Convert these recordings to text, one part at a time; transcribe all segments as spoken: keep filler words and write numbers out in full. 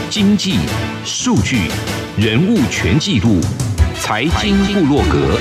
经济、数据、人物全记录，财经部落格。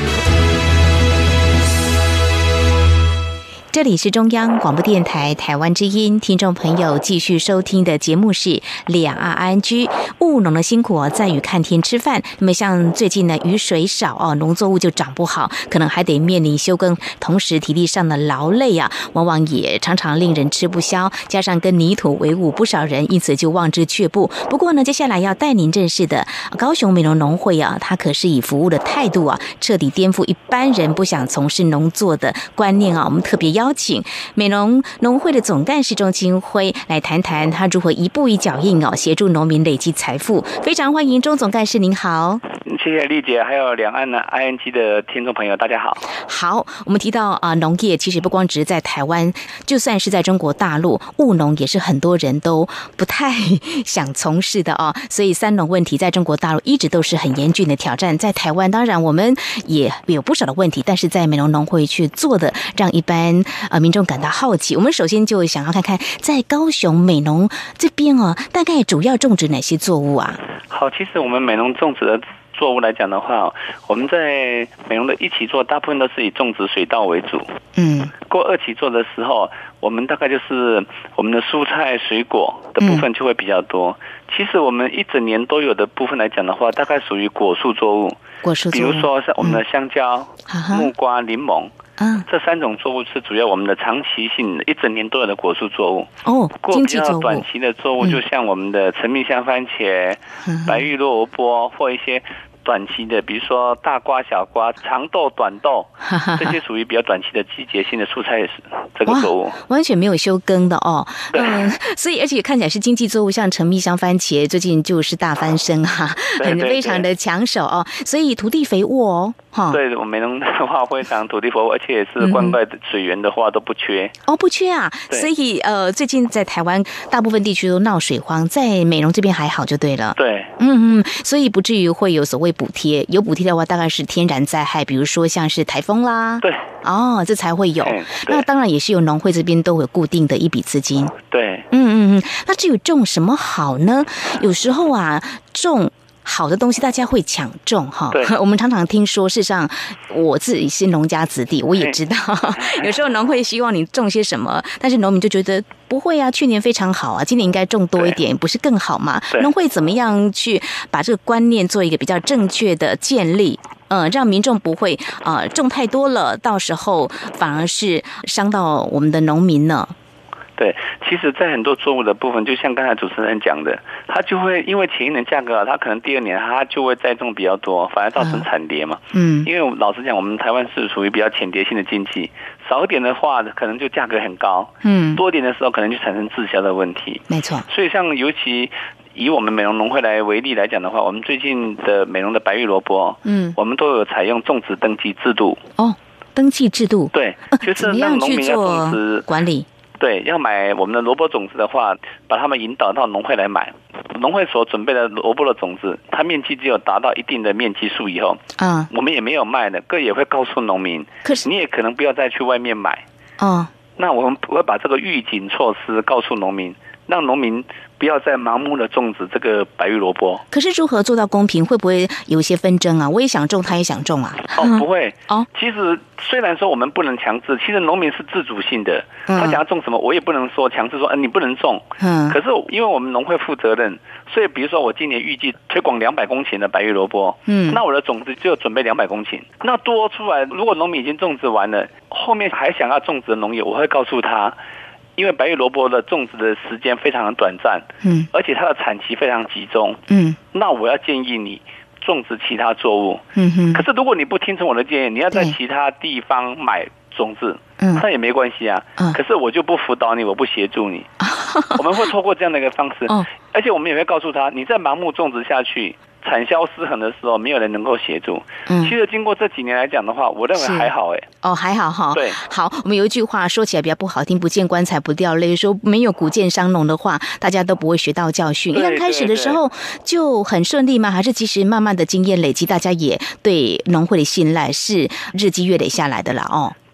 这里是中央广播电台台湾之音，听众朋友继续收听的节目是两岸 I N G。 务农的辛苦哦，在于看天吃饭。那么像最近呢，雨水少哦，农作物就长不好，可能还得面临休耕，同时体力上的劳累啊，往往也常常令人吃不消。加上跟泥土为伍，不少人因此就望之却步。不过呢，接下来要带您认识的高雄美浓农会啊，它可是以服务的态度啊，彻底颠覆一般人不想从事农作的观念啊。我们特别邀请美浓农会的总干事钟清辉来谈谈他如何一步一脚印哦，协助农民累积财富。非常欢迎钟总干事，您好。 谢谢丽姐，还有两岸的 I N G 的听众朋友，大家好。 好，我们提到啊、呃，农业其实不光只是在台湾，就算是在中国大陆，务农也是很多人都不太想从事的哦。所以三农问题在中国大陆一直都是很严峻的挑战，在台湾当然我们也有不少的问题，但是在美浓农会去做的，让一般呃民众感到好奇。我们首先就想要看看，在高雄美浓这边哦，大概主要种植哪些作物啊？ 好，其实我们美浓种植的作物来讲的话，我们在美浓的一期作大部分都是以种植水稻为主。嗯，过二期作的时候，我们大概就是我们的蔬菜水果的部分就会比较多。嗯、其实我们一整年都有的部分来讲的话，大概属于果树作物。果树作物，比如说像我们的香蕉、嗯、木瓜、柠檬。嗯，这三种作物是主要我们的长期性的一整年都有的果树作物。哦，过比较短期的作物，就像我们的陈蜜香番茄、嗯、白玉萝卜或一些短期的，比如说大瓜、小瓜、长豆、短豆，这些属于比较短期的季节性的蔬菜这个作物， 完全没有休耕的哦。嗯，所以而且看起来是经济作物，像陈蜜香番茄最近就是大翻身哈、啊，很非常的抢手哦。所以土地肥沃哦。 对，我们美浓的话非常土地肥沃，而且也是灌溉水源的话都不缺。 哦，不缺啊。所以呃，最近在台湾大部分地区都闹水荒，在美浓这边还好就对了。 对， 嗯嗯，所以不至于会有所谓补贴。有补贴的话，大概是天然灾害，比如说像是台风啦。 对。 哦，这才会有。那当然也是有农会这边都有固定的一笔资金。 对。 嗯嗯嗯。那至于种什么好呢？有时候啊，种好的东西大家会抢种哈，我们常常听说，事实上我自己是农家子弟，我也知道，有时候农会希望你种些什么，但是农民就觉得不会啊，去年非常好啊，今年应该种多一点，不是更好吗？农会怎么样去把这个观念做一个比较正确的建立？嗯，让民众不会呃种太多了，到时候反而是伤到我们的农民呢。 对，其实，在很多作物的部分，就像刚才主持人讲的，它就会因为前一年价格啊，它可能第二年它就会再种比较多，反而造成产跌嘛。嗯，因为老实讲，我们台湾是属于比较浅碟性的经济，少一点的话，可能就价格很高；嗯，多一点的时候，可能就产生滞销的问题。 没错。 所以，像尤其以我们美浓农会来为例来讲的话，我们最近的美浓的白玉萝卜，嗯，我们都有采用种植登记制度。 哦，登记制度。 对，就是让农民要种植管理。 对，要买我们的萝卜种子的话，把他们引导到农会来买。农会所准备的萝卜的种子，它面积只有达到一定的面积数以后，啊，我们也没有卖的，各也会告诉农民，可是你也可能不要再去外面买。哦，那我们会把这个预警措施告诉农民，让农民不要再盲目的种植这个白玉萝卜。 可是如何做到公平？会不会有一些纷争啊？我也想种，他也想种啊。 哦，不会。哦，其实虽然说我们不能强制，其实农民是自主性的，嗯、他想要种什么，我也不能说强制说，嗯、呃，你不能种。嗯。可是因为我们农会负责任，所以比如说我今年预计推广两百公顷的白玉萝卜，嗯，那我的种子就准备两百公顷。那多出来，如果农民已经种植完了，后面还想要种植的农友，我会告诉他。因为白玉萝卜的种植的时间非常的短暂，嗯，而且它的产期非常集中，嗯，那我要建议你种植其他作物，嗯哼。可是如果你不听从我的建议，你要在其他地方买种子，嗯，那也没关系啊，嗯。可是我就不辅导你，我不协助你，我们会透过这样的一个方式，哦，而且我们也会告诉他，你再盲目种植下去。产销失衡的时候，没有人能够协助。嗯，其实经过这几年来讲的话，我认为还好哎。 哦，还好哈。 对， 好，我们有一句话说起来比较不好听，不见棺材不掉泪，说没有谷贱伤农的话，大家都不会学到教训。一刚开始的时候就很顺利吗？还是其实慢慢的经验累积，大家也对农会的信赖是日积月累下来的啦？哦。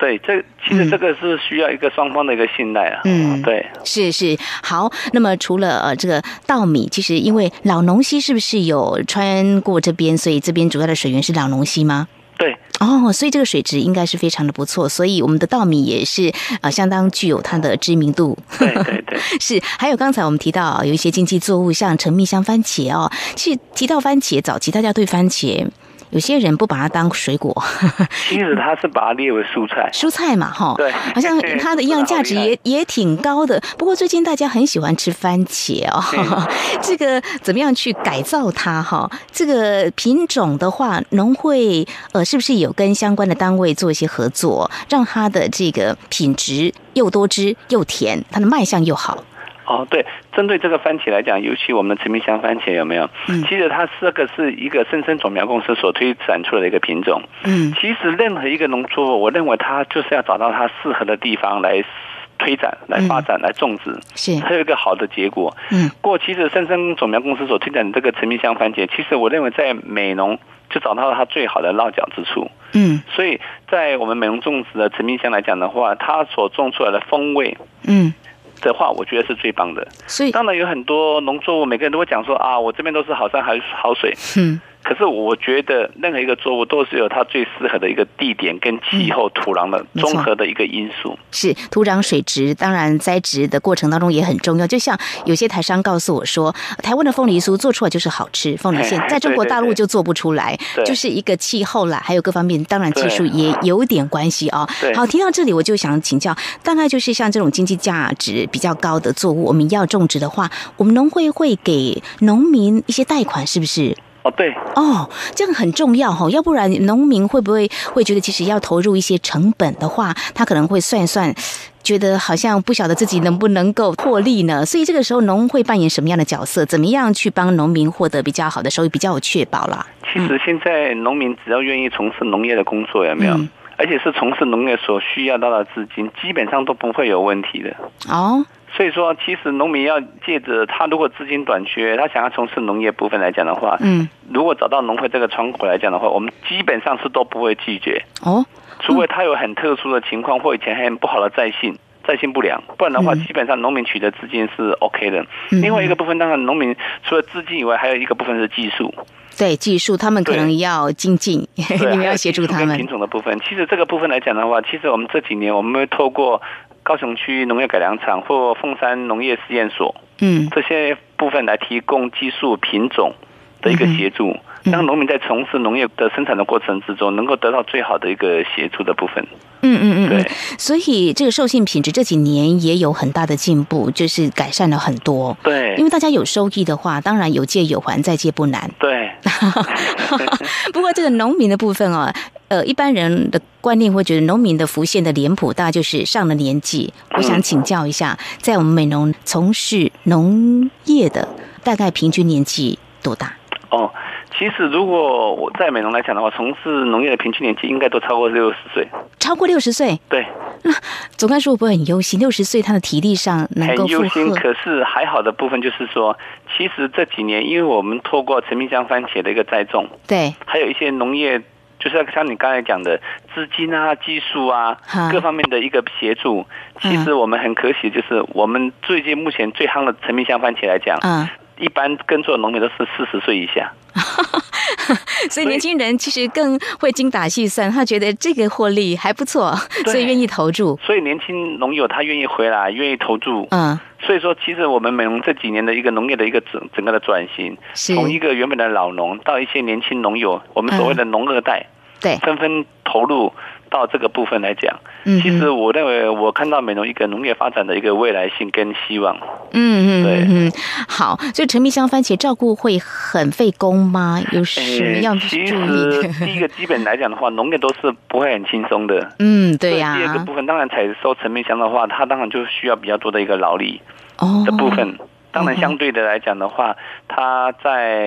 对，这其实这个是需要一个双方的一个信赖啊。嗯，对， 是是好。那么除了呃这个稻米，其实因为老农溪是不是有穿过这边，所以这边主要的水源是老农溪吗？ 对。 哦，所以这个水质应该是非常的不错，所以我们的稻米也是呃相当具有它的知名度。 对对对， 是。还有刚才我们提到有一些经济作物，像橙蜜香番茄哦，其实提到番茄，早期大家对番茄。有些人不把它当水果， 其实他是把它列为蔬菜， 蔬菜嘛，哈， 对， 好像它的营养价值也也挺高的。不过最近大家很喜欢吃番茄哦，这个怎么样去改造它哈？这个品种的话，农会呃是不是有跟相关的单位做一些合作，让它的这个品质又多汁又甜，它的卖相又好？ 哦，对，针对这个番茄来讲，尤其我们的橙蜜香番茄有没有？嗯，其实它这个是一个深深种苗公司所推展出来的一个品种。嗯，其实任何一个农作物，我认为它就是要找到它适合的地方来推展、来发展、嗯、来种植，是才有一个好的结果。嗯，不过其实深深种苗公司所推展的这个橙蜜香番茄，其实我认为在美浓就找到了它最好的落脚之处。嗯，所以在我们美浓种植的橙蜜香来讲的话，它所种出来的风味，嗯。的话，我觉得是最棒的。所以当然有很多农作物，每个人都会讲说啊，我这边都是好山好好水。嗯。可是我觉得任何一个作物都是有它最适合的一个地点跟气候、土壤的综合的一个因素。 是土壤水质，当然栽植的过程当中也很重要。就像有些台商告诉我说，台湾的凤梨酥做出来就是好吃，凤梨馅在中国大陆就做不出来，就是一个气候啦，还有各方面，当然技术也有点关系哦。好，听到这里我就想请教，大概就是像这种经济价值比较高的作物，我们要种植的话，我们农会会给农民一些贷款，是不是？ 哦，对哦，这样很重要哈，要不然农民会不会会觉得，其实要投入一些成本的话，他可能会算一算，觉得好像不晓得自己能不能够获利呢？所以这个时候，农会扮演什么样的角色？怎么样去帮农民获得比较好的收益，比较有确保啦？ 其实现在农民只要愿意从事农业的工作，有没有？嗯，而且是从事农业所需要到的资金，基本上都不会有问题的。哦。所以说，其实农民要借着他如果资金短缺，他想要从事农业部分来讲的话，嗯，如果找到农会这个窗口来讲的话，我们基本上是都不会拒绝哦，除非他有很特殊的情况或以前很不好的在信。在信不良，不然的话，基本上农民取得资金是 OK 的。另外一个部分，当然农民除了资金以外，还有一个部分是技术。 对，技术他们可能要精进，你们要协助他们。 品种的部分，其实这个部分来讲的话，其实我们这几年我们会透过高雄区农业改良场或凤山农业实验所，嗯，这些部分来提供技术品种的一个协助，嗯，让农民在从事农业的生产的过程之中，能够得到最好的一个协助的部分。 嗯嗯嗯，对，所以这个授信品质这几年也有很大的进步，就是改善了很多。 对， 因为大家有收益的话，当然有借有还，再借不难。 对。 不过这个农民的部分哦，呃，一般人的观念会觉得农民的浮现的脸谱大概就是上了年纪。我想请教一下，在我们美农从事农业的大概平均年纪多大？ 哦。其实，如果我在美农来讲的话，从事农业的平均年纪应该都超过六十岁。 超过六十岁？ 对。 那总该说会不会很忧心？六十岁他的体力上能够负荷？ 很忧心。可是还好的部分就是说，其实这几年，因为我们透过橙蜜香番茄的一个栽种， 对， 还有一些农业，就是像你刚才讲的资金啊、技术啊各方面的一个协助。其实我们很可喜，就是我们最近目前最夯的橙蜜香番茄来讲，嗯。一般耕作的农民都是四十岁以下， 所以年轻人其实更会精打细算，他觉得这个获利还不错，所以愿意投注。 所以年轻农友他愿意回来，愿意投注。嗯，所以说其实我们美农这几年的一个农业的一个整整个的转型，从一个原本的老农到一些年轻农友，我们所谓的农二代，对，纷纷投入到这个部分来讲，其实我认为我看到美农一个农业发展的一个未来性跟希望。嗯嗯，对，嗯， 好，所以橙蜜香番茄照顾会很费工吗？有什么样的注意？ 其实第一个基本来讲的话，农业都是不会很轻松的。 嗯，对呀、啊。 第二个部分，当然采收橙蜜香的话，它当然就需要比较多的一个劳力的部分。哦、当然，相对的来讲的话，它在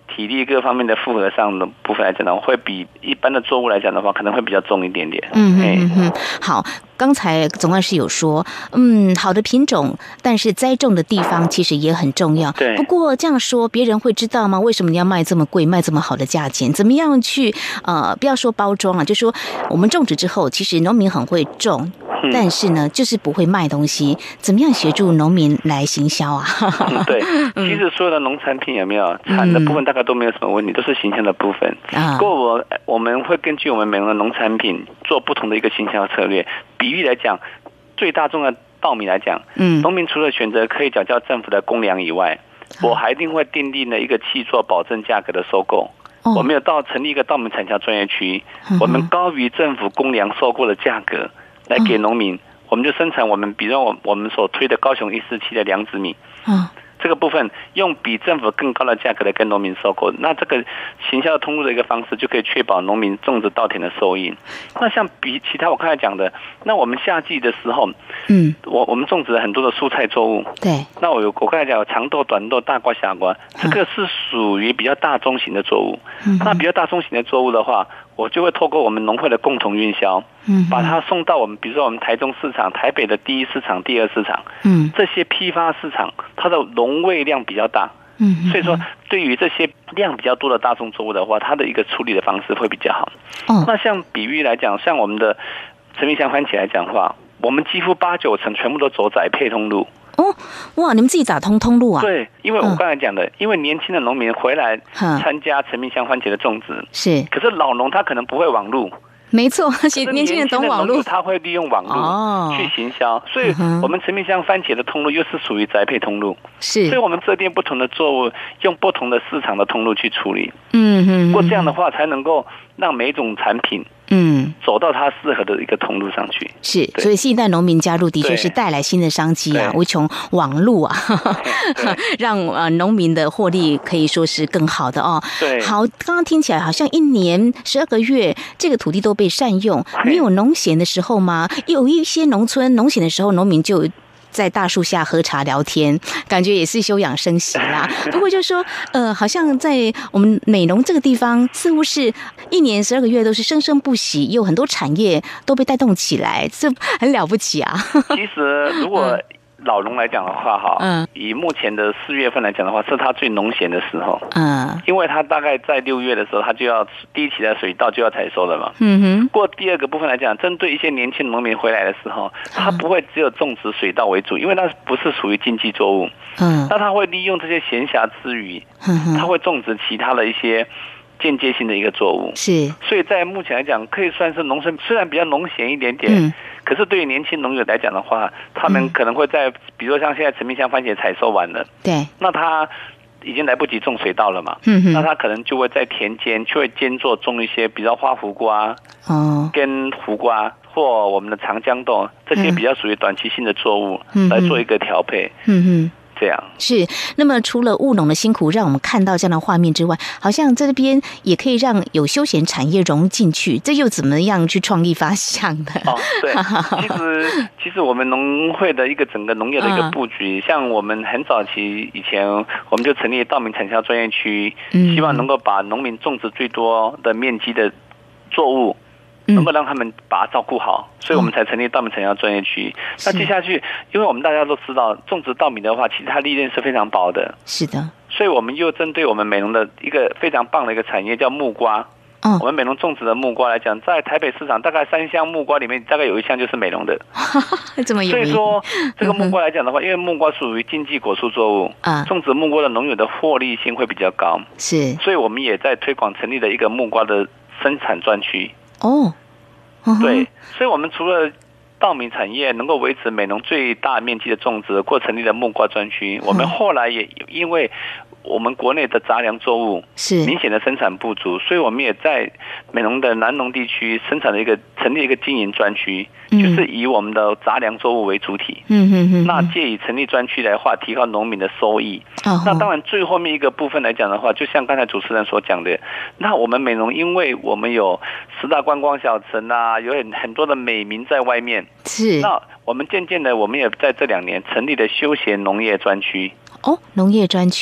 体力各方面的负荷上的部分来讲的话，会比一般的作物来讲的话，可能会比较重一点点。 嗯嗯嗯，好。刚才总干事有说，嗯，好的品种，但是栽种的地方其实也很重要。 对。 不过这样说，别人会知道吗？为什么你要卖这么贵，卖这么好的价钱？怎么样去呃，不要说包装啊，就说我们种植之后，其实农民很会种。但是呢，就是不会卖东西，怎么样协助农民来行销啊？ 嗯、对，其实所有的农产品有没有产的部分，大概都没有什么问题，都是行销的部分。啊，不过我我们会根据我们每种的农产品做不同的一个行销策略。比喻来讲，最大众的稻米来讲，嗯，农民除了选择可以缴交政府的公粮以外，我还一定会订定了一个契作保证价格的收购。哦、我们有到成立一个稻米产销专业区，嗯、我们高于政府公粮收购的价格。来给农民，我们就生产我们，比如我我们所推的高雄一四七的良子米，嗯，这个部分用比政府更高的价格来跟农民收购，那这个行销通路的一个方式就可以确保农民种植稻田的收益。那像比其他我刚才讲的，那我们夏季的时候，嗯，我我们种植了很多的蔬菜作物，对，那我有我刚才讲有长豆、短豆、大瓜、小瓜，这个是属于比较大宗型的作物。嗯，那比较大宗型的作物的话，我就会透过我们农会的共同运销，嗯，把它送到我们，比如说我们台中市场、台北的第一市场、第二市场，嗯，这些批发市场，它的农味量比较大，嗯，所以说对于这些量比较多的大宗作物的话，它的一个处理的方式会比较好。哦，那像比喻来讲，像我们的陈明香番茄来讲的话，我们几乎八九成全部都走宅配通路。 哦，哇！你们自己打通通路啊？ 对，因为我刚才讲的，嗯、因为年轻的农民回来参加陈明香番茄的种植，是，可是老农他可能不会网路。 没错，年轻人懂网路， 他会利用网路去行销，哦、所以我们陈明香番茄的通路又是属于宅配通路，是，所以我们设定不同的作物，用不同的市场的通路去处理，嗯嗯，不过这样的话才能够让每一种产品。嗯，走到它适合的一个通路上去，是，所以新一代农民加入的确是带来新的商机啊，无穷网路啊，让呃农民的获利可以说是更好的哦。对，好，刚刚听起来好像一年十二个月，这个土地都被善用，没有农闲的时候吗？有一些农村农闲的时候，农民就在大树下喝茶聊天，感觉也是休养生息啦。不过就说，呃，好像在我们美浓这个地方，似乎是一年十二个月都是生生不息，有很多产业都被带动起来，这很了不起啊。 其实如果老农来讲的话，哈，嗯，以目前的四月份来讲的话，是他最农闲的时候，嗯，因为他大概在六月的时候，他就要第一期的水稻就要采收了嘛，嗯哼。过第二个部分来讲，针对一些年轻农民回来的时候，他不会只有种植水稻为主，因为那不是属于经济作物，嗯，那他会利用这些闲暇之余，嗯，他会种植其他的一些间接性的一个作物，是，所以在目前来讲，可以算是农村虽然比较农闲一点点，嗯，可是对于年轻农友来讲的话，他们可能会在，比如说像现在陈明香番茄采收完了，对，那他已经来不及种水稻了嘛，嗯，那他可能就会在田间就会兼做种一些，比如花胡瓜，哦，跟胡瓜或我们的长江豆这些比较属于短期性的作物，嗯，来做一个调配，嗯哼。这样是，那么除了务农的辛苦让我们看到这样的画面之外，好像在这边也可以让有休闲产业融进去，这又怎么样去创意发想的？哦， 对，其实其实我们农会的一个整个农业的一个布局，嗯、像我们很早期以前，我们就成立稻米产销专业区，嗯、希望能够把农民种植最多的面积的作物。能够让他们把它照顾好，所以我们才成立稻米产销专业区。那接下去，因为我们大家都知道，种植稻米的话，其实它利润是非常薄的。是的，所以我们又针对我们美浓的一个非常棒的一个产业，叫木瓜。嗯，我们美浓种植的木瓜来讲，在台北市场大概三项木瓜里面，大概有一项就是美浓的。 这么有名。 所以说，这个木瓜来讲的话，因为木瓜属于经济果蔬作物，啊，种植木瓜的农友的获利性会比较高。是，所以我们也在推广成立了一个木瓜的生产专区。哦，对，所以我们除了稻米产业能够维持美浓最大面积的种植，或成立了木瓜专区，我们后来也因为我们国内的杂粮作物是明显的生产不足，所以我们也在美浓的南农地区生产了一个成立一个经营专区，嗯、就是以我们的杂粮作物为主体。嗯嗯嗯。那借以成立专区来话，提高农民的收益。哦、那当然，最后面一个部分来讲的话，就像刚才主持人所讲的，那我们美浓，因为我们有十大观光小城啊，有很很多的美名在外面。是。那我们渐渐的，我们也在这两年成立了休闲农业专区。 哦，农业专区。 对，休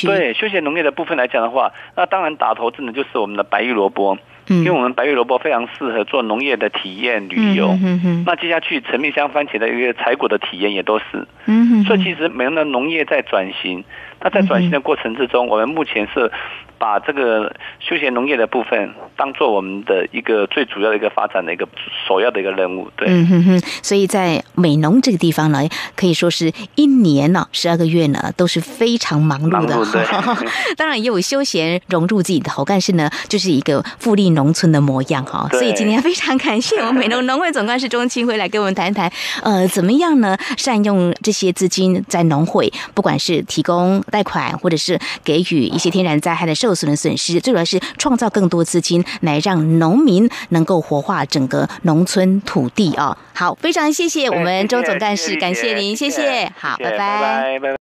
闲农业的部分来讲的话，那当然打头阵的就是我们的白玉萝卜。因为我们白玉萝卜非常适合做农业的体验旅游，嗯、哼哼那接下去陈面香番茄的一个采果的体验也都是，嗯、哼哼所以其实每个农业在转型，那在转型的过程之中，我们目前是把这个休闲农业的部分当做我们的一个最主要的一个发展的一个首要的一个任务，对， 嗯哼哼，所以在美浓这个地方呢，可以说是一年呢十二个月呢都是非常忙碌的， 忙碌当然也有休闲融入自己的头，但是呢，就是一个富丽农村的模样哈。所以今天非常感谢我们美浓农会总干事钟清辉来跟我们谈谈，呃，怎么样呢善用这些资金在农会，不管是提供贷款，或者是给予一些天然灾害的受损的损失，最主要是创造更多资金来让农民能够活化整个农村土地哦。好，非常谢谢我们钟总干事，感谢您，谢谢，好，拜拜。